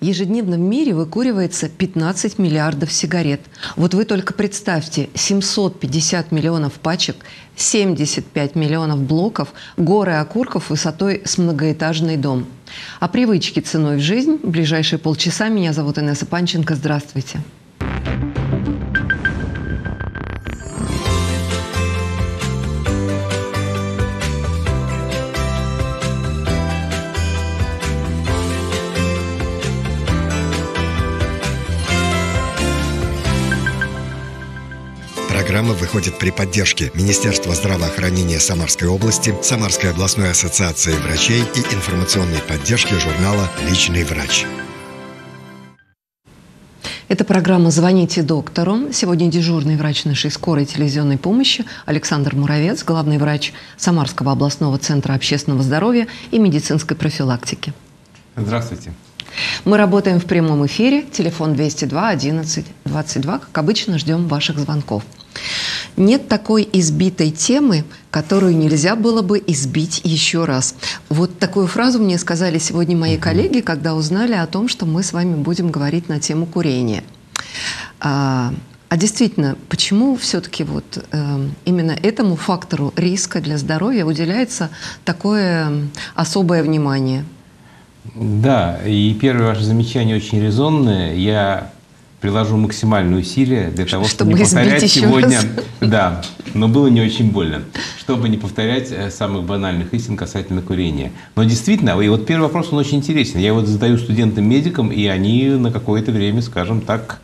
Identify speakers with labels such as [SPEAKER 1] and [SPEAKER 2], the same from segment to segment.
[SPEAKER 1] Ежедневно в мире выкуривается 15 миллиардов сигарет. Вот вы только представьте, 750 миллионов пачек, 75 миллионов блоков, горы окурков высотой с многоэтажный дом. О привычке ценой в жизнь в ближайшие полчаса. Меня зовут Инесса Панченко. Здравствуйте.
[SPEAKER 2] Программа выходит при поддержке Министерства здравоохранения Самарской области, Самарской областной ассоциации врачей и информационной поддержки журнала «Личный врач».
[SPEAKER 1] Это программа «Звоните доктору». Сегодня дежурный врач нашей скорой телевизионной помощи Александр Муравец, главный врач Самарского областного центра общественного здоровья и медицинской профилактики.
[SPEAKER 3] Здравствуйте.
[SPEAKER 1] Мы работаем в прямом эфире. Телефон 202 11 22. Как обычно, ждем ваших звонков. Нет такой избитой темы, которую нельзя было бы избить еще раз. Вот такую фразу мне сказали сегодня мои коллеги, когда узнали о том, что мы с вами будем говорить на тему курения. А действительно, почему все-таки вот именно этому фактору риска для здоровья уделяется такое особое внимание?
[SPEAKER 3] Да, и первое ваше замечание очень резонное. Я приложу максимальные усилия для того, чтобы не повторять сегодня. Да, но было не очень больно. Чтобы не повторять самых банальных истин касательно курения. Но действительно, и вот первый вопрос, он очень интересен. Я вот задаю студентам-медикам, и они на какое-то время, скажем так,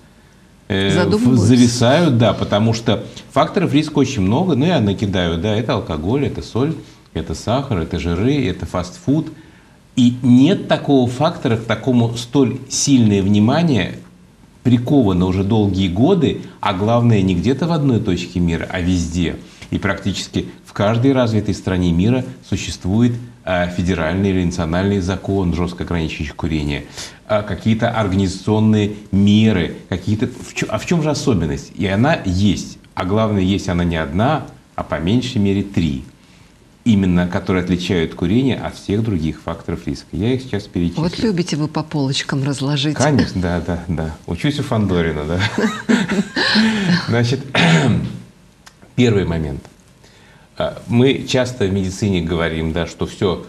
[SPEAKER 3] зависают, да, потому что факторов риска очень много, но я накидаю, да, это алкоголь, это соль, это сахар, это жиры, это фастфуд. И нет такого фактора, к такому столь сильное внимание приковано уже долгие годы, а главное не где-то в одной точке мира, а везде. И практически в каждой развитой стране мира существует федеральный или национальный закон, жестко ограничивающий курение, какие-то организационные меры, какие-то. А в чем же особенность? И она есть. А главное, есть она не одна, а по меньшей мере 3. Именно которые отличают курение от всех других факторов риска. Я их сейчас перечислю.
[SPEAKER 1] Вот любите вы по полочкам разложить.
[SPEAKER 3] Конечно, да. Учусь у Фандорина, да. Значит, первый момент. Мы часто в медицине говорим, да, что все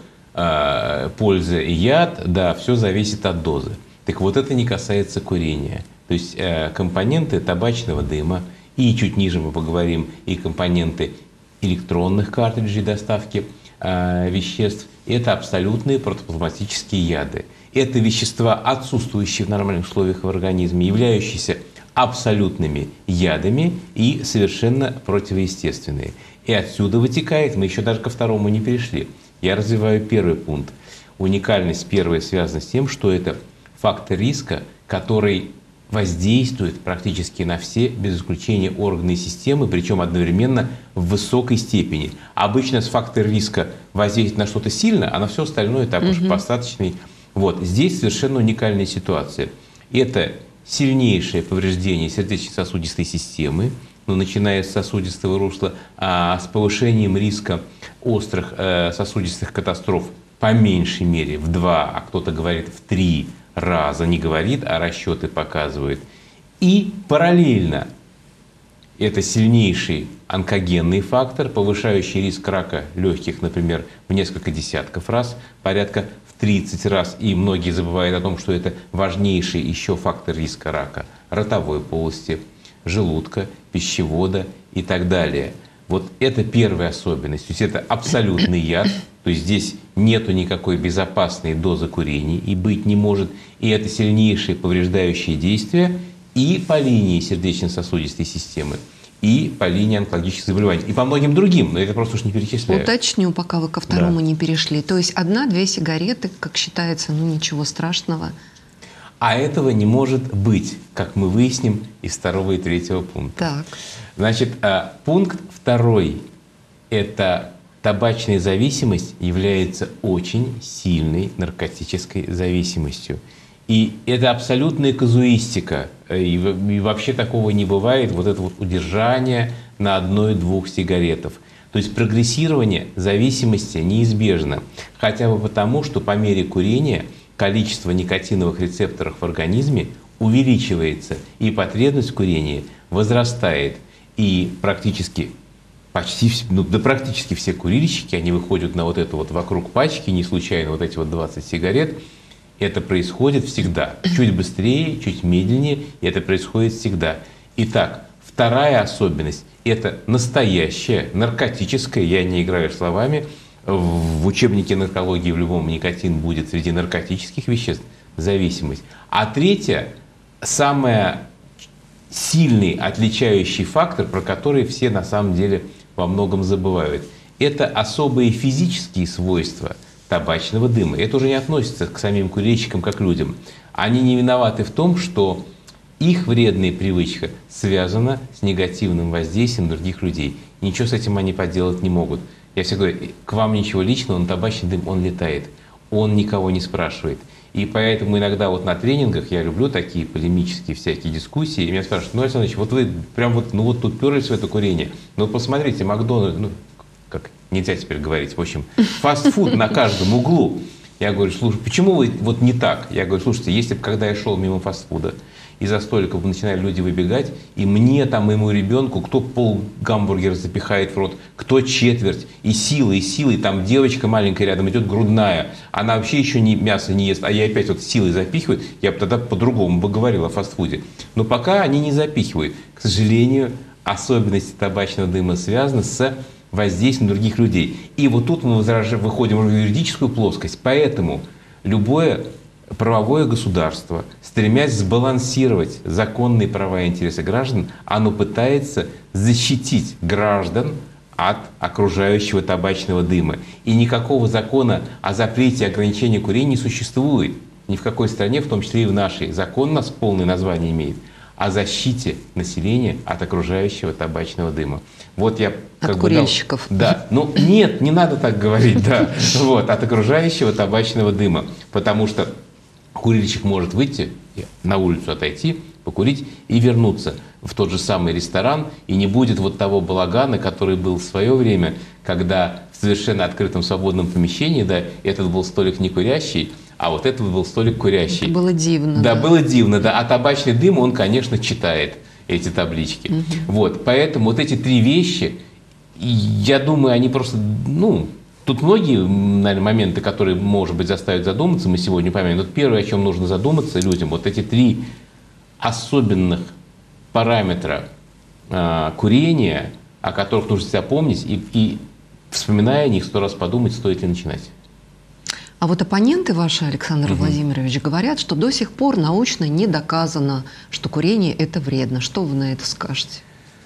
[SPEAKER 3] польза и яд, да, все зависит от дозы. Так вот, это не касается курения. То есть компоненты табачного дыма, и чуть ниже мы поговорим, и компоненты электронных картриджей доставки веществ, это абсолютные протоплазматические яды. Это вещества, отсутствующие в нормальных условиях в организме, являющиеся абсолютными ядами и совершенно противоестественные. И отсюда вытекает, мы еще даже ко второму не перешли. Я развиваю первый пункт. Уникальность первая связана с тем, что это фактор риска, который воздействует практически на все, без исключения, органы и системы, причем одновременно в высокой степени. Обычно с фактор риска воздействует на что-то сильно, а на все остальное так уж достаточный. Вот. Здесь совершенно уникальная ситуация. Это сильнейшее повреждение сердечно-сосудистой системы, начиная с сосудистого русла, с повышением риска острых сосудистых катастроф по меньшей мере в 2, а кто-то говорит в 3 раза, не говорит, а расчеты показывают. И параллельно это сильнейший онкогенный фактор, повышающий риск рака легких, например, в несколько десятков раз, порядка в 30 раз. И многие забывают о том, что это важнейший еще фактор риска рака ротовой полости, желудка, пищевода и так далее. Вот это первая особенность. То есть это абсолютный яд. То есть здесь нету никакой безопасной дозы курения и быть не может. И это сильнейшие повреждающие действия и по линии сердечно-сосудистой системы, и по линии онкологических заболеваний, и по многим другим, но это просто уж не перечисляю.
[SPEAKER 1] Уточню, пока вы ко второму не перешли. То есть 1-2 сигареты, как считается, ничего страшного.
[SPEAKER 3] А этого не может быть, как мы выясним из 2 и 3 пункта.
[SPEAKER 1] Так.
[SPEAKER 3] Значит, пункт 2 – это табачная зависимость является очень сильной наркотической зависимостью. И это абсолютная казуистика. И вообще такого не бывает. Вот это вот удержание на 1-2 сигаретах. То есть прогрессирование зависимости неизбежно. Хотя бы потому, что по мере курения количество никотиновых рецепторов в организме увеличивается, и потребность в курении возрастает. И практически все курильщики, они выходят на вот это вот вокруг пачки, не случайно вот эти вот 20 сигарет. Это происходит всегда. Чуть быстрее, чуть медленнее, и это происходит всегда. Итак, вторая особенность – это настоящая, наркотическая, я не играю словами, в учебнике наркологии в любом никотин будет среди наркотических веществ зависимость. А третья, самая сильный отличающий фактор, про который все на самом деле во многом забывают, это особые физические свойства табачного дыма. Это уже не относится к самим курильщикам как людям. Они не виноваты в том, что их вредная привычка связана с негативным воздействием других людей. Ничего с этим они поделать не могут. Я всегда говорю, к вам ничего личного, но табачный дым, он летает. Он никого не спрашивает. И поэтому иногда вот на тренингах я люблю такие полемические всякие дискуссии. И меня спрашивают: ну, Александр Ильич, вот вы прям вот, ну вот тут перлись в это курение. Ну, посмотрите, Макдональдс, ну, как нельзя теперь говорить, в общем, фастфуд на каждом углу. Я говорю: слушай, почему вы вот не так? Я говорю: слушайте, если бы, когда я шел мимо фастфуда, и за столиков начинали люди выбегать, и мне, там, моему ребенку, кто пол гамбургера запихает в рот, кто четверть, и силой, там девочка маленькая рядом идет, грудная, она вообще еще мясо не ест, а я опять вот силой запихиваю, я бы тогда по-другому бы говорил о фастфуде. Но пока они не запихивают. К сожалению, особенности табачного дыма связаны с воздействием других людей. И вот тут мы выходим в юридическую плоскость. Поэтому любое правовое государство, стремясь сбалансировать законные права и интересы граждан, оно пытается защитить граждан от окружающего табачного дыма. И никакого закона о запрете и ограничении курения не существует. Ни в какой стране, в том числе и в нашей. Закон у нас полное название имеет о защите населения от окружающего табачного дыма. Вот я
[SPEAKER 1] от курильщиков.
[SPEAKER 3] Да, ну нет, не надо так говорить, да. Вот, от окружающего табачного дыма. Потому что курильщик может выйти, на улицу отойти, покурить и вернуться в тот же самый ресторан, и не будет вот того балагана, который был в свое время, когда в совершенно открытом свободном помещении, да, этот был столик не курящий, а вот этот был столик курящий.
[SPEAKER 1] Это было дивно.
[SPEAKER 3] Да, было дивно, да. А табачный дым, он, конечно, читает эти таблички. Вот, поэтому вот эти три вещи, я думаю, они просто, ну, тут многие, наверное, моменты, которые, может быть, заставят задуматься, мы сегодня упомянем. Вот первое, о чем нужно задуматься людям, вот эти три особенных параметра курения, о которых нужно себя помнить, и вспоминая о них, 100 раз подумать, стоит ли начинать.
[SPEAKER 1] А вот оппоненты ваши, Александр Владимирович, говорят, что до сих пор научно не доказано, что курение – это вредно. Что вы на это скажете?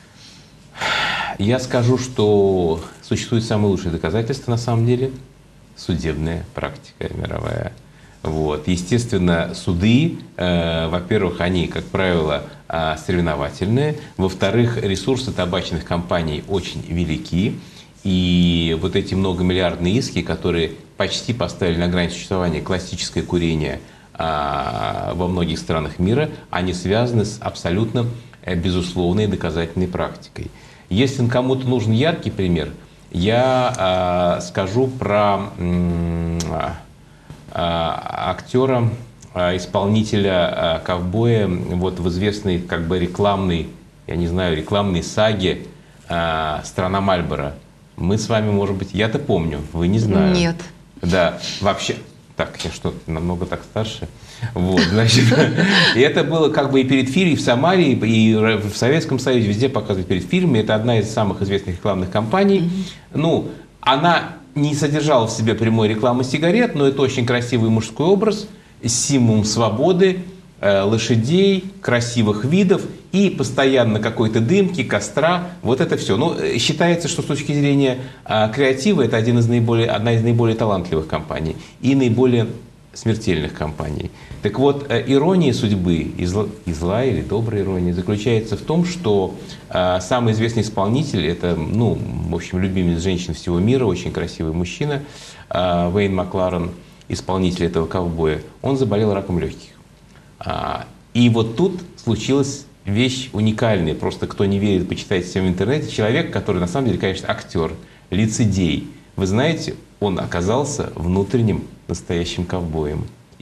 [SPEAKER 3] Я скажу, что существует самое лучшее доказательство, на самом деле, судебная практика мировая. Вот. Естественно, суды, во-первых, они, как правило, соревновательные, во-вторых, ресурсы табачных компаний очень велики, и вот эти многомиллиардные иски, которые почти поставили на грань существования классическое курение во многих странах мира, они связаны с абсолютно безусловной доказательной практикой. Если кому-то нужен яркий пример, я скажу про актера, исполнителя ковбоя вот в известной как бы рекламной, я не знаю, рекламной саге «Страна Мальборо». Мы с вами, может быть, я-то помню, вы не знаю.
[SPEAKER 1] Нет.
[SPEAKER 3] Да, вообще, так, я что, намного так старше? Вот, значит, и это было как бы и перед фильмом, и в Самаре, и в Советском Союзе, везде показывают перед фильмами. Это одна из самых известных рекламных кампаний. Ну, она не содержала в себе прямой рекламы сигарет, но это очень красивый мужской образ, символ свободы, лошадей, красивых видов и постоянно какой-то дымки, костра, вот это все. Ну, считается, что с точки зрения креатива это одна из наиболее талантливых компаний и наиболее смертельных компаний. Так вот, ирония судьбы, и злая или добрая ирония, заключается в том, что самый известный исполнитель, это, ну, в общем, любимец женщин всего мира, очень красивый мужчина, Уэйн Макларен, исполнитель этого ковбоя, он заболел раком легких. И вот тут случилась вещь уникальная. Просто кто не верит, почитайте все в интернете. Человек, который на самом деле, конечно, актер, лицедей. Вы знаете, он оказался внутренним настоящим ковбоем.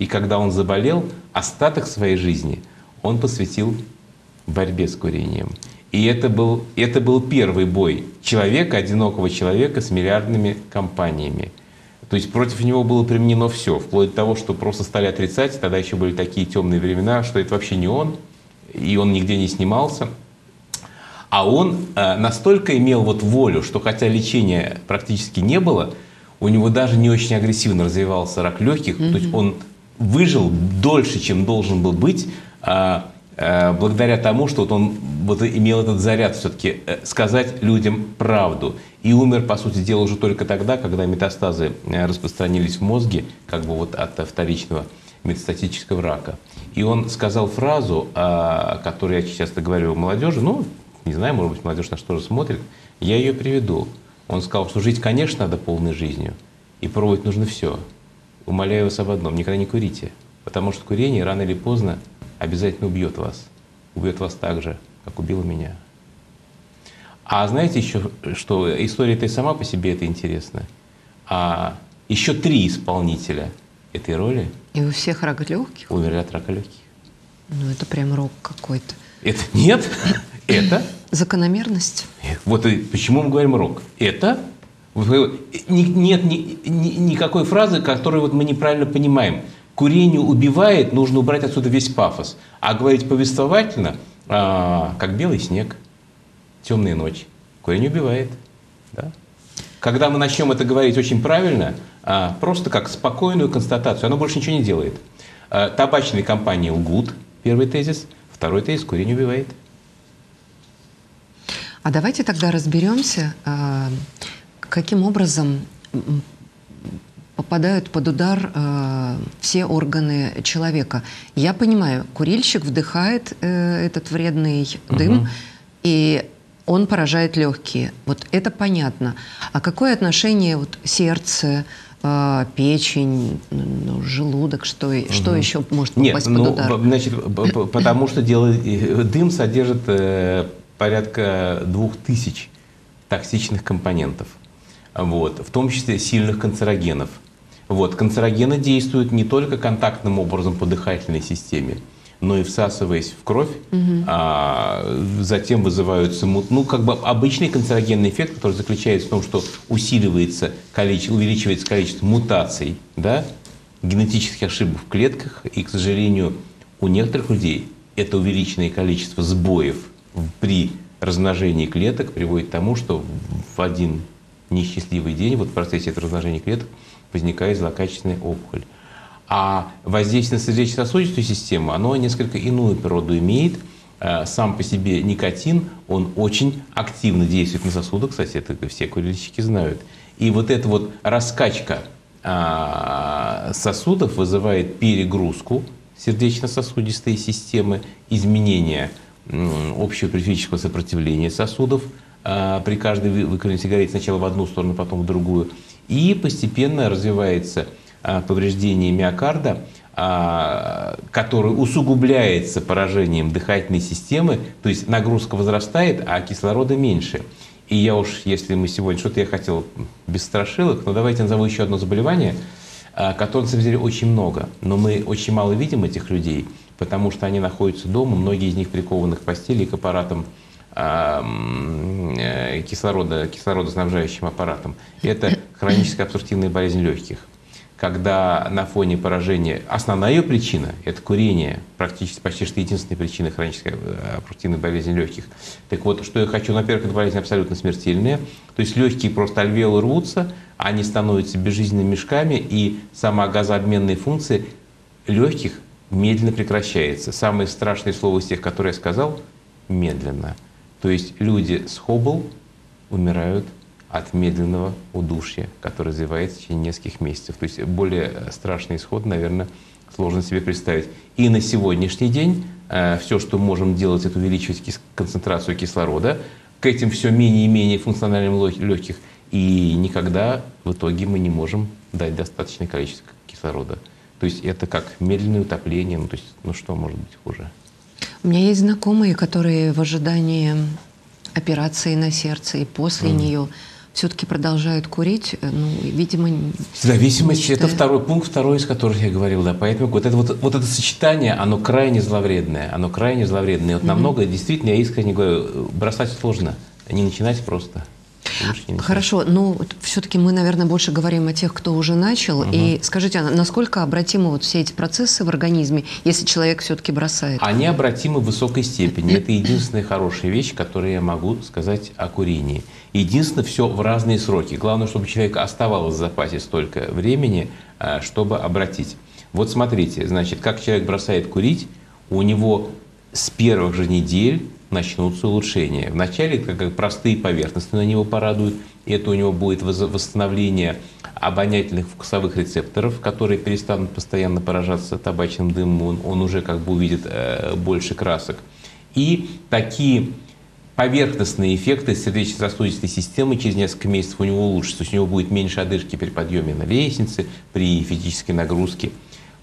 [SPEAKER 3] И когда он заболел, остаток своей жизни он посвятил борьбе с курением. И это был первый бой человека, одинокого человека с миллиардными компаниями. То есть против него было применено все, вплоть до того, что просто стали отрицать. Тогда еще были такие темные времена, что это вообще не он, и он нигде не снимался. А он настолько имел вот волю, что хотя лечения практически не было, у него даже не очень агрессивно развивался рак легких. То есть он выжил дольше, чем должен был быть, благодаря тому, что вот он вот имел этот заряд все-таки сказать людям правду. И умер, по сути дела, уже только тогда, когда метастазы распространились в мозге, как бы вот от вторичного метастатического рака. И он сказал фразу, которую я часто говорю молодежи, ну, не знаю, может быть, молодежь на что же смотрит, я ее приведу. Он сказал, что жить, конечно, надо полной жизнью, и пробовать нужно все. Умоляю вас об одном, никогда не курите, потому что курение рано или поздно обязательно убьет вас. Убьет вас так же, как убило меня. А знаете еще, что история-то и сама по себе это интересно. А еще 3 исполнителя этой роли.
[SPEAKER 1] И у всех рак легких?
[SPEAKER 3] Умерли от рака легких.
[SPEAKER 1] Ну, это прям рок какой-то.
[SPEAKER 3] Это нет, это...
[SPEAKER 1] Закономерность.
[SPEAKER 3] Вот и почему мы говорим рок. Это... Нет никакой фразы, которую вот мы неправильно понимаем. Курение убивает, нужно убрать отсюда весь пафос. А говорить повествовательно, как белый снег, темная ночь. Курение убивает. Да? Когда мы начнем это говорить очень правильно, просто как спокойную констатацию, оно больше ничего не делает. Табачные компании лгут, первый тезис. Второй тезис – курение убивает.
[SPEAKER 1] А давайте тогда разберемся, каким образом попадают под удар все органы человека. Я понимаю, курильщик вдыхает этот вредный дым, и он поражает легкие. Вот это понятно. А какое отношение вот сердце, печень, желудок, что еще может попасть под удар?
[SPEAKER 3] Значит, потому что дым содержит порядка 2000 токсичных компонентов, вот, в том числе сильных канцерогенов. Вот, канцерогены действуют не только контактным образом по дыхательной системе, но и всасываясь в кровь, затем вызываются как бы обычный канцерогенный эффект, который заключается в том, что увеличивается количество мутаций, да, генетических ошибок в клетках, и, к сожалению, у некоторых людей это увеличенное количество сбоев при размножении клеток приводит к тому, что в один несчастливый день вот в процессе этого размножения клеток возникает злокачественная опухоль. А воздействие на сердечно-сосудистую систему, оно несколько иную природу имеет. Сам по себе никотин, он очень активно действует на сосуды, кстати, это все курильщики знают. И вот эта вот раскачка сосудов вызывает перегрузку сердечно-сосудистой системы, изменение общего периферического сопротивления сосудов при каждой выкуренной сигарете сначала в одну сторону, потом в другую. И постепенно развивается повреждение миокарда, которое усугубляется поражением дыхательной системы, то есть нагрузка возрастает, а кислорода меньше. И я уж, если мы сегодня, что-то я хотел без страшилок, но давайте назову еще одно заболевание, которых, на самом деле, очень много. Но мы очень мало видим этих людей, потому что они находятся дома, многие из них прикованы к постели, к аппаратам, кислородоснабжающим аппаратам. Это хроническая обструктивная болезнь легких. Когда на фоне поражения, основная ее причина – это курение, практически почти что единственная причина хронической обструктивной болезни легких. Так вот, что я хочу, во-первых, эта болезнь абсолютно смертельная, то есть легкие просто альвеолы рвутся, они становятся безжизненными мешками, и сама газообменная функция легких медленно прекращается. Самое страшное слово из тех, которые я сказал – медленно. То есть люди с Хоббл умирают от медленного удушья, которое развивается в течение нескольких месяцев. То есть более страшный исход, наверное, сложно себе представить. И на сегодняшний день все, что можем делать, это увеличивать концентрацию кислорода, к этим все менее и менее функциональным легких, и никогда в итоге мы не можем дать достаточное количество кислорода. То есть это как медленное утопление, то есть, что может быть хуже?
[SPEAKER 1] У меня есть знакомые, которые в ожидании операции на сердце и после нее все-таки продолжают курить, ну, видимо...
[SPEAKER 3] Зависимость – это второй пункт, второй из которых я говорил, да. Поэтому вот это сочетание, оно крайне зловредное. Оно крайне зловредное. И вот намного, действительно, я искренне говорю, бросать сложно, не начинать просто.
[SPEAKER 1] Хорошо, но все-таки мы, наверное, больше говорим о тех, кто уже начал. И скажите, а насколько обратимы вот все эти процессы в организме, если человек все-таки бросает?
[SPEAKER 3] Они обратимы в высокой степени. Это единственная хорошая вещь, которую я могу сказать о курении. Единственное, все в разные сроки. Главное, чтобы у человека оставалось в запасе столько времени, чтобы обратить. Вот смотрите, значит, как человек бросает курить, у него с первых же недель начнутся улучшения. Вначале как простые поверхности на него порадуют, и это у него будет восстановление обонятельных вкусовых рецепторов, которые перестанут постоянно поражаться табачным дымом, он уже как бы увидит больше красок. И такие поверхностные эффекты сердечно-сосудистой системы через несколько месяцев у него улучшатся. То есть у него будет меньше одышки при подъеме на лестнице, при физической нагрузке.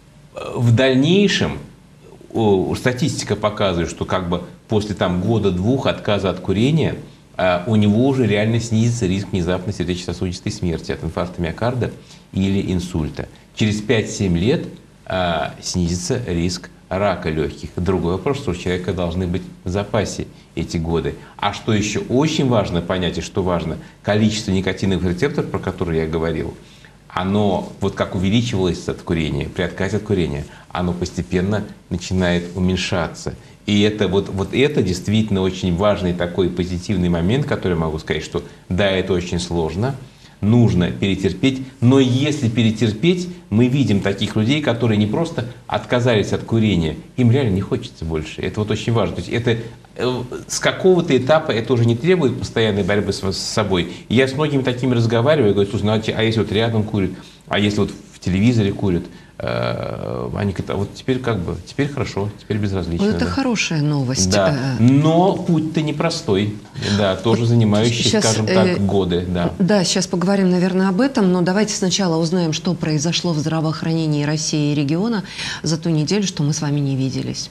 [SPEAKER 3] В дальнейшем статистика показывает, что как бы после года-двух отказа от курения у него уже реально снизится риск внезапной сердечно-сосудистой смерти от инфаркта миокарда или инсульта. Через 5-7 лет снизится риск рака легких. Другой вопрос, что у человека должны быть в запасе эти годы. А что еще очень важно понять, и что важно, количество никотиновых рецепторов, про которые я говорил, оно, вот как увеличивалось от курения, при отказе от курения, оно постепенно начинает уменьшаться. И это вот это действительно очень важный такой позитивный момент, который я могу сказать, что да, это очень сложно, нужно перетерпеть, но если перетерпеть, мы видим таких людей, которые не просто отказались от курения, им реально не хочется больше. Это вот очень важно. То есть это с какого-то этапа это уже не требует постоянной борьбы с собой. И я с многими такими разговариваю, говорю, слушай, ну, а если вот рядом курят, а если вот в телевизоре курят, они говорят, а вот теперь теперь хорошо, теперь безразлично.
[SPEAKER 1] Вот это хорошая новость.
[SPEAKER 3] Да. Но путь-то непростой, да, тоже занимающий, сейчас, скажем так, годы. Да.
[SPEAKER 1] Да, сейчас поговорим, наверное, об этом, но давайте сначала узнаем, что произошло в здравоохранении России и региона за ту неделю, что мы с вами не виделись.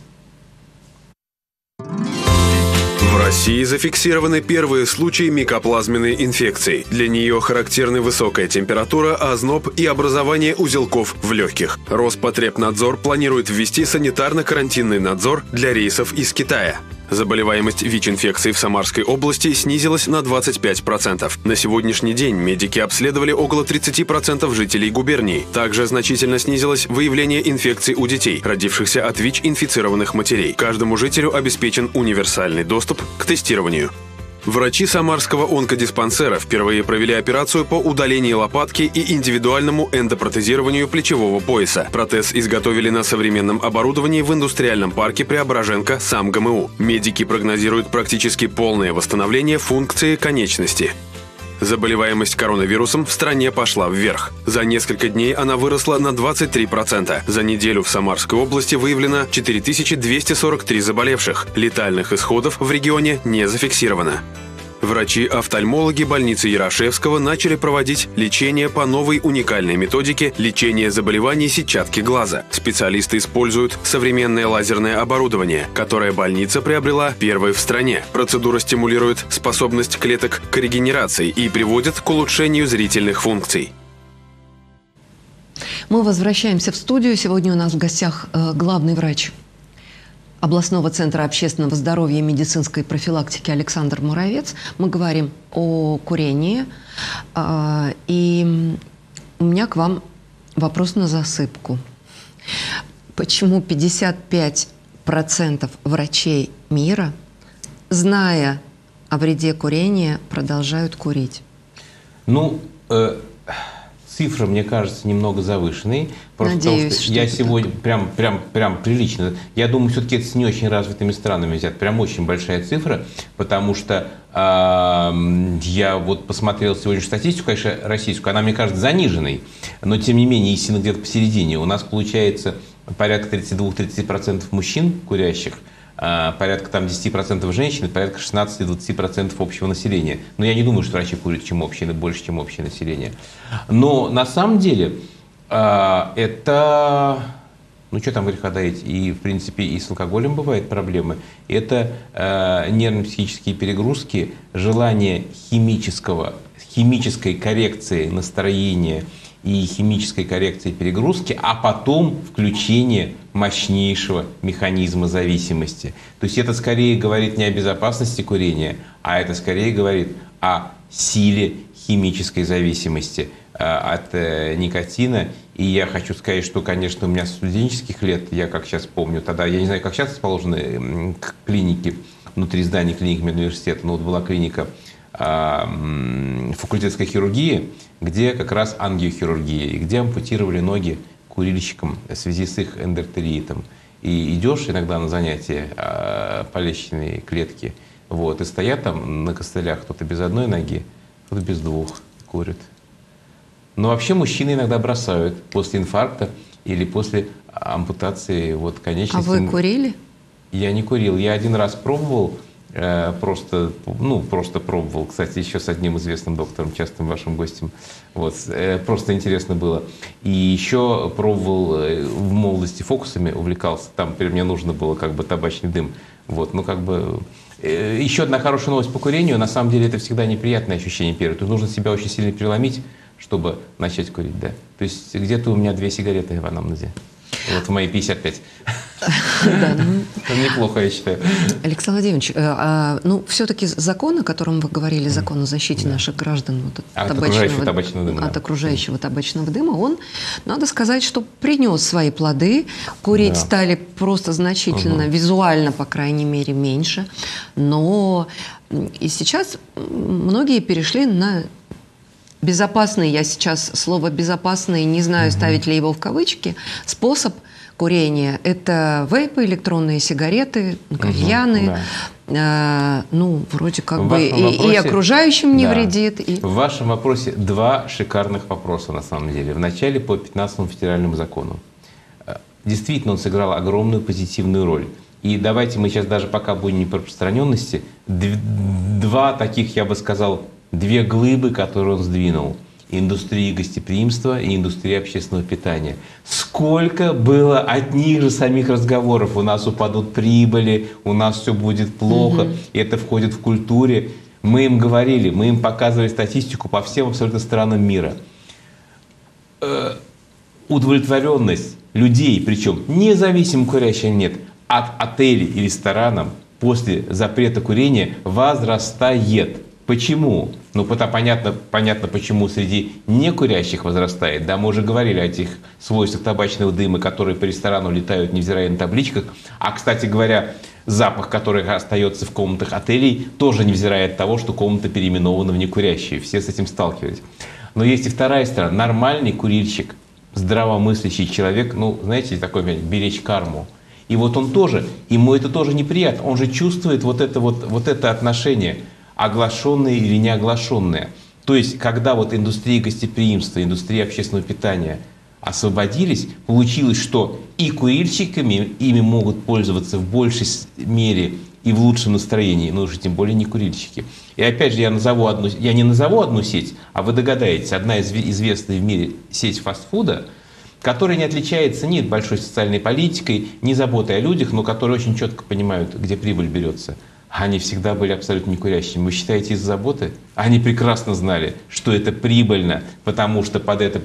[SPEAKER 4] В России зафиксированы первые случаи микоплазменной инфекции. Для нее характерны высокая температура, озноб и образование узелков в легких. Роспотребнадзор планирует ввести санитарно-карантинный надзор для рейсов из Китая. Заболеваемость ВИЧ-инфекцией в Самарской области снизилась на 25%. На сегодняшний день медики обследовали около 30% жителей губернии. Также значительно снизилось выявление инфекций у детей, родившихся от ВИЧ-инфицированных матерей. Каждому жителю обеспечен универсальный доступ к тестированию. Врачи Самарского онкодиспансера впервые провели операцию по удалению лопатки и индивидуальному эндопротезированию плечевого пояса. Протез изготовили на современном оборудовании в индустриальном парке Преображенка СамГМУ. Медики прогнозируют практически полное восстановление функции конечности. Заболеваемость коронавирусом в стране пошла вверх. За несколько дней она выросла на 23%. За неделю в Самарской области выявлено 4243 заболевших. Летальных исходов в регионе не зафиксировано. Врачи-офтальмологи больницы Ярошевского начали проводить лечение по новой уникальной методике лечения заболеваний сетчатки глаза. Специалисты используют современное лазерное оборудование, которое больница приобрела первой в стране. Процедура стимулирует способность клеток к регенерации и приводит к улучшению зрительных функций.
[SPEAKER 1] Мы возвращаемся в студию. Сегодня у нас в гостях главный врач областного центра общественного здоровья и медицинской профилактики Александр Муравец. Мы говорим о курении. И у меня к вам вопрос на засыпку. Почему 55% врачей мира, зная о вреде курения, продолжают курить?
[SPEAKER 3] Ну, цифра, мне кажется, немного завышенной. Просто
[SPEAKER 1] Надеюсь,
[SPEAKER 3] потому, что я сегодня прям прилично. Я думаю, все-таки это с не очень развитыми странами взят. Прям очень большая цифра, потому что я вот посмотрел сегодня статистику, конечно, российскую, она, мне кажется, заниженной, но тем не менее, истина где-то посередине. У нас получается порядка 32-30% мужчин курящих, порядка 10% женщин и порядка 16-20% общего населения. Но я не думаю, что врачи курят больше, чем общее население. Но на самом деле это Ну, что там греха таить? И, в принципе, и с алкоголем бывают проблемы. Это нервно-психические перегрузки, желание химической коррекции настроения и химической коррекции перегрузки, а потом включение мощнейшего механизма зависимости. То есть это скорее говорит не о безопасности курения, а это скорее говорит о силе химической зависимости от никотина. И я хочу сказать, что, конечно, у меня с студенческих лет, я как сейчас помню, тогда, я не знаю, как сейчас расположены клиники внутри здания клиник медуниверситета, но вот была клиника факультетской хирургии, где как раз ангиохирургия, и где ампутировали ноги курильщикам в связи с их эндотериитом. И идешь иногда на занятия по лестничной клетке, вот, и стоят там на костылях кто-то без одной ноги, кто-то без двух курит. Но вообще мужчины иногда бросают после инфаркта или после ампутации вот, конечности.
[SPEAKER 1] А вы курили?
[SPEAKER 3] Я не курил. Я один раз пробовал, просто пробовал, кстати, еще с одним известным доктором, частым вашим гостем. Вот, просто интересно было. И еще пробовал в молодости фокусами, увлекался. Там мне нужно было как бы табачный дым. Вот, ну как бы... Еще одна хорошая новость по курению. На самом деле это всегда неприятное ощущение первое. Тут нужно себя очень сильно переломить, чтобы начать курить, да. То есть где-то у меня 2 сигареты в анамнезе. Вот в мои 55. Неплохо, я считаю.
[SPEAKER 1] Александр Владимирович, ну, все-таки закон, о котором вы говорили, закон о защите наших граждан от окружающего табачного дыма, он, надо сказать, что принес свои плоды. Курить стали просто значительно, визуально, по крайней мере, меньше. Но и сейчас многие перешли на безопасный, я сейчас слово «безопасный» не знаю, ставить ли его в кавычки, способ курения. Это вейпы, электронные сигареты, кальяны. Ну, вроде как бы и окружающим не вредит.
[SPEAKER 3] В вашем вопросе 2 шикарных вопроса, на самом деле. Вначале по 15-му федеральному закону. Действительно, он сыграл огромную позитивную роль. И давайте мы сейчас даже пока будем не по распространенности, 2 таких, я бы сказал, 2 глыбы, которые он сдвинул. Индустрия гостеприимства и индустрия общественного питания. Сколько было от них же самих разговоров. У нас упадут прибыли, у нас все будет плохо. И это входит в культуре. Мы им говорили, мы им показывали статистику по всем абсолютно странам мира. Удовлетворенность людей, причем независимо курящих нет, от отелей и ресторанов после запрета курения возрастает. Почему? Ну, понятно, почему среди некурящих возрастает. Да, мы уже говорили о этих свойствах табачного дыма, которые по ресторану летают, невзирая на табличках. А, кстати говоря, запах, который остается в комнатах отелей, тоже невзирая от того, что комната переименована в некурящие. Все с этим сталкивались. Но есть и вторая сторона. Нормальный курильщик, здравомыслящий человек, ну, знаете, такой беречь карму. И вот он тоже, ему это тоже неприятно. Он же чувствует вот это отношение, оглашенные или не оглашенные. То есть, когда вот индустрия гостеприимства, индустрия общественного питания освободились, получилось, что и курильщиками ими могут пользоваться в большей мере и в лучшем настроении, но уже тем более не курильщики. И опять же, я не назову одну сеть, а вы догадаетесь, одна из известная в мире сеть фастфуда, которая не отличается ни от большой социальной политикой, ни заботой о людях, но которые очень четко понимают, где прибыль берется. Они всегда были абсолютно некурящими. Вы считаете, из заботы? Они прекрасно знали, что это прибыльно, потому что под это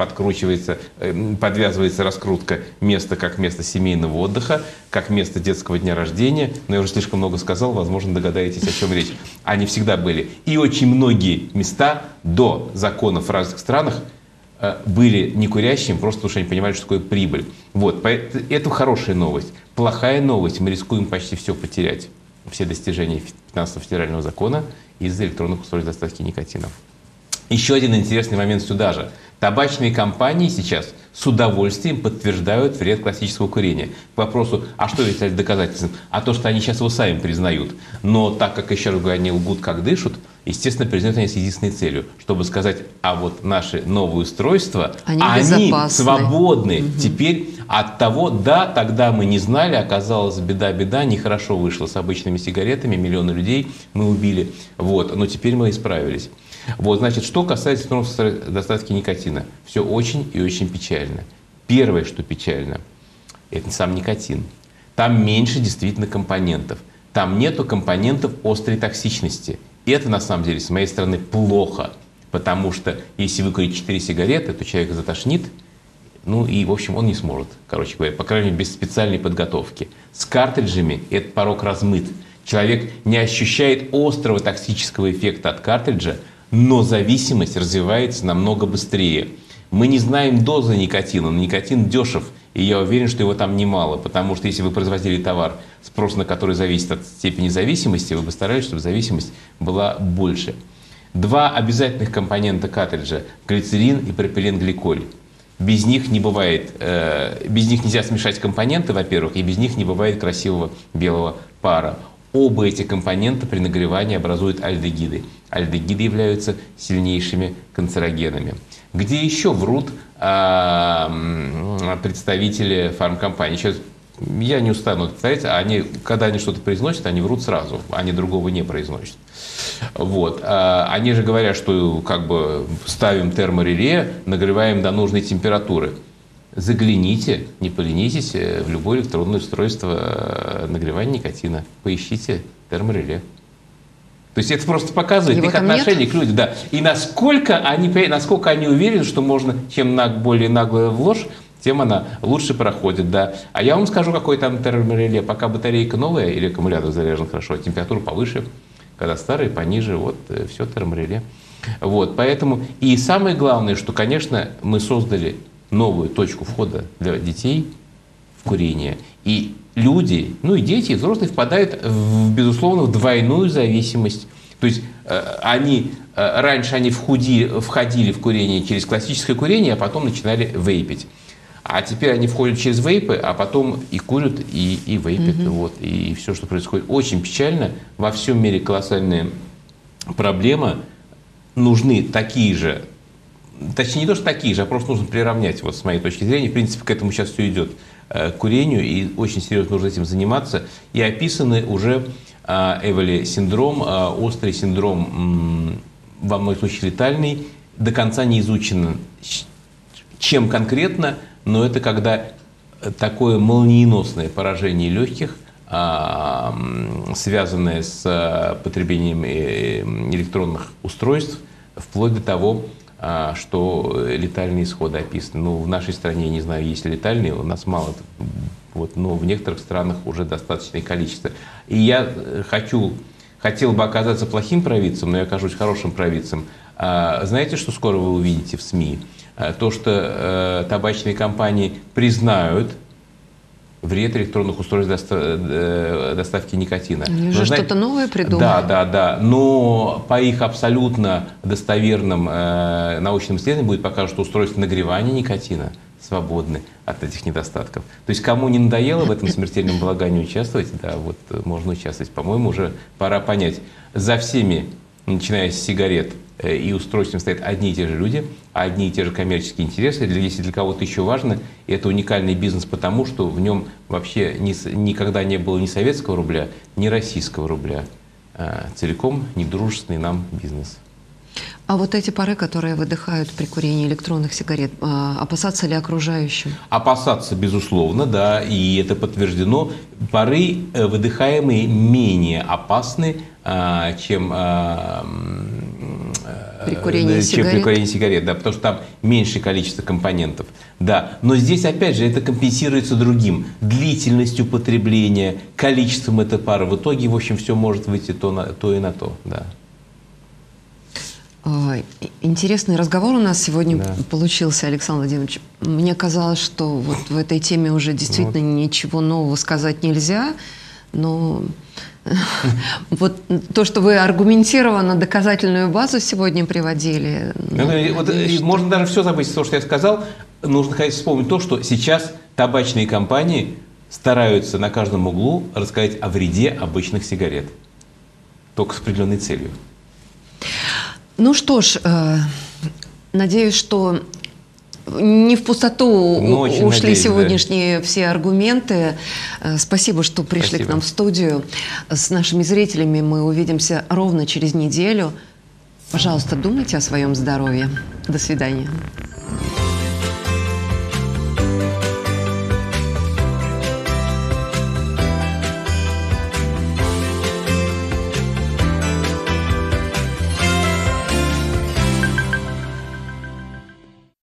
[SPEAKER 3] подвязывается раскрутка места как место семейного отдыха, как место детского дня рождения. Но я уже слишком много сказал, возможно, догадаетесь, о чем речь. Они всегда были. И очень многие места до законов в разных странах были некурящими, просто потому что они понимали, что такое прибыль. Вот. Это хорошая новость. Плохая новость. Мы рискуем почти все потерять. Все достижения 15-го федерального закона из-за электронных устройств доставки никотина. Еще один интересный момент сюда же. Табачные компании сейчас с удовольствием подтверждают вред классического курения. К вопросу, а что является доказательством? А то, что они сейчас его сами признают. Но так как, еще раз говорю, они лгут, как дышат, естественно, признают они с единственной целью, чтобы сказать, а вот наши новые устройства, они свободны. Теперь от того, да, тогда мы не знали, оказалось, беда, нехорошо вышло с обычными сигаретами, миллионы людей мы убили. Вот, но теперь мы исправились. Вот, значит, что касается доставки никотина, все очень и очень печально. Первое, что печально, это сам никотин. Там меньше действительно компонентов. Там нету компонентов острой токсичности. И это, на самом деле, с моей стороны, плохо. Потому что если выкурить 4 сигареты, то человека затошнит. Ну и, в общем, он не сможет, короче говоря, по крайней мере, без специальной подготовки. С картриджами этот порог размыт. Человек не ощущает острого токсического эффекта от картриджа, но зависимость развивается намного быстрее. Мы не знаем дозы никотина, но никотин дешев, и я уверен, что его там немало, потому что если вы производили товар, спрос на который зависит от степени зависимости, вы бы старались, чтобы зависимость была больше. 2 обязательных компонента картриджа – глицерин и пропиленгликоль. Без них не бывает, без них нельзя смешать компоненты, во-первых, и без них не бывает красивого белого пара. Оба эти компонента при нагревании образуют альдегиды. Альдегиды являются сильнейшими канцерогенами. Где еще врут представители фармкомпаний? Сейчас я не устану повторять, когда они что-то произносят, они врут сразу, они другого не произносят. Вот. Они же говорят, что как бы ставим термореле, нагреваем до нужной температуры. Загляните, не поленитесь в любое электронное устройство нагревания никотина. Поищите термореле. То есть это просто показывает
[SPEAKER 1] Его
[SPEAKER 3] их отношение
[SPEAKER 1] нет?
[SPEAKER 3] к людям. Да. И насколько они уверены, что можно, чем более наглая в ложь, тем она лучше проходит. Да. А я вам скажу, какой там термореле. Пока батарейка новая или аккумулятор заряжен хорошо, температура повыше. Когда старые, пониже, вот все термореле. Вот, поэтому, и самое главное, что, конечно, мы создали новую точку входа для детей в курение. И люди, ну и дети, и взрослые впадают, безусловно, в двойную зависимость. То есть раньше они входили в курение через классическое курение, а потом начинали вейпить. А теперь они входят через вейпы, а потом и курят, и вейпят. Вот, и все, что происходит. Очень печально. Во всем мире колоссальная проблема. Нужны такие же, точнее не то, что такие же, а просто нужно приравнять, вот с моей точки зрения. В принципе, к этому сейчас все идет, к курению, и очень серьезно нужно этим заниматься. И описаны уже Эволи синдром, острый синдром, во многих случаях летальный, до конца не изучено, чем конкретно, но это когда такое молниеносное поражение легких, связанное с потреблением электронных устройств, вплоть до того, что летальные исходы описаны. Ну, в нашей стране, не знаю, есть ли летальные, у нас мало, вот, но в некоторых странах уже достаточное количество. И я хотел бы оказаться плохим провидцем, но я окажусь хорошим провидцем. Знаете, что скоро вы увидите в СМИ? То, что табачные компании признают вред электронных устройств доставки никотина.
[SPEAKER 1] Они уже что-то новое придумали.
[SPEAKER 3] Да. Но по их абсолютно достоверным научным исследованиям будет показано, что устройства нагревания никотина свободны от этих недостатков. То есть кому не надоело в этом смертельном балагане участвовать, да, вот можно участвовать. По-моему, уже пора понять. За всеми, начиная с сигарет и устройством, стоят одни и те же люди, одни и те же коммерческие интересы. Если для кого-то еще важно, это уникальный бизнес, потому что в нем вообще никогда не было ни советского рубля, ни российского рубля. Целиком недружественный нам бизнес.
[SPEAKER 1] А вот эти пары, которые выдыхают при курении электронных сигарет, опасаться ли окружающим?
[SPEAKER 3] Опасаться, безусловно, да, и это подтверждено. Пары, выдыхаемые, менее опасны, чем
[SPEAKER 1] при курении
[SPEAKER 3] сигарет, да, потому что там меньшее количество компонентов. Да. Но здесь, опять же, это компенсируется другим. Длительностью потребления, количеством этой пары. В итоге, в общем, все может выйти то и на то. Да.
[SPEAKER 1] Интересный разговор у нас сегодня получился, Александр Владимирович. Мне казалось, что вот в этой теме уже действительно ничего нового сказать нельзя, но вот то, что вы аргументированно доказательную базу сегодня приводили.
[SPEAKER 3] Можно даже все забыть, то, что я сказал. Нужно, конечно, вспомнить то, что сейчас табачные компании стараются на каждом углу рассказать о вреде обычных сигарет. Только с определенной целью.
[SPEAKER 1] Ну что ж, надеюсь, что не в пустоту ушли сегодняшние все аргументы. Спасибо, что пришли к нам в студию. С нашими зрителями мы увидимся ровно через неделю. Пожалуйста, думайте о своем здоровье. До свидания.